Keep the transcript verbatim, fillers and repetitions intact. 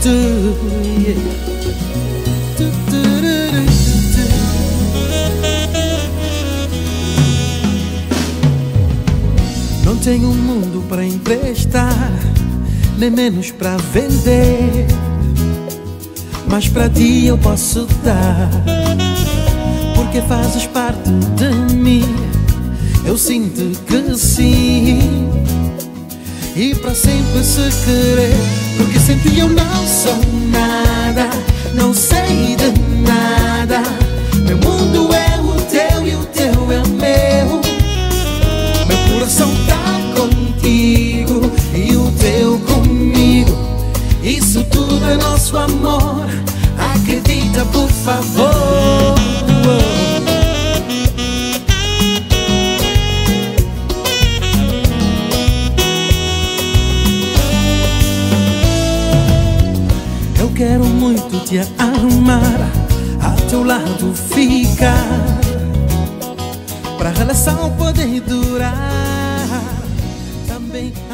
Não tenho um mundo pra emprestar, nem menos pra vender, mas pra ti eu posso dar, porque fazes parte de mim. Eu sinto que sim, e pra sempre se querer, porque sem ti eu não sou nada, não sei de nada. Meu mundo é o teu e o teu é o meu. Meu coração tá contigo e o teu comigo. Isso tudo é nosso amor, acredita por favor. Eu quero muito te amar, a teu lado ficar, pra relação poder durar também.